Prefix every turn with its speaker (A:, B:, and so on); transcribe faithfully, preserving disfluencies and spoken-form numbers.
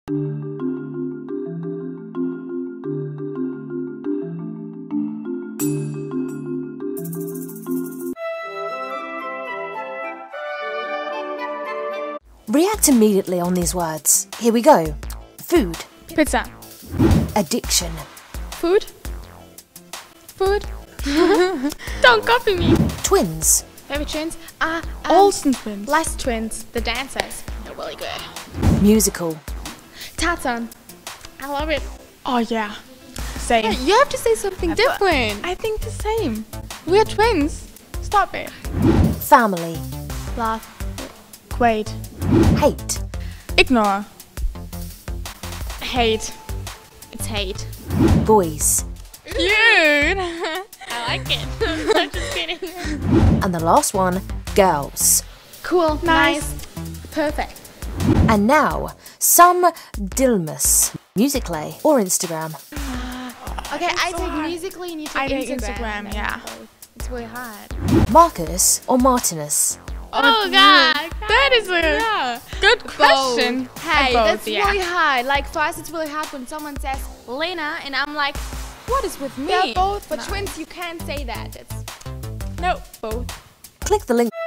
A: React immediately on these words. Here we go. Food.
B: Pizza.
A: Addiction.
B: Food. Food. Don't copy me.
A: Twins.
C: Baby twins. Ah, um,
B: Olsen twins.
C: Lice twins. The dancers. They're really good.
A: Musical.
C: Tarzan. I love it.
B: Oh yeah. Same.
C: You have to say something different.
B: I think the same. We're twins. Stop it.
A: Family.
C: Love.
B: Wait.
A: Hate.
B: Ignore.
C: Hate. It's hate.
A: Boys.
B: Dude.
C: I like it. I'm just kidding.
A: And the last one, girls.
C: Cool.
B: Nice.
C: Nice. Perfect.
A: And now, some Dilmas. Musical.ly or Instagram.
C: Okay, I
B: so
C: take
B: hard.
C: Musically and you take
B: I take
C: Instagram.
B: Instagram, yeah.
C: It's really hard.
A: Marcus or Martinus.
C: Oh, God.
B: That is a
C: Yeah.
B: good question.
C: Both. Hey,
B: Both,
C: that's
B: yeah.
C: really hard. Like, for us, it's really hard when someone says Lena, and I'm like, what is with me?
B: They're both
C: For
B: nice.
C: twins, you can't say that. It's
B: No, both.
A: Click the link.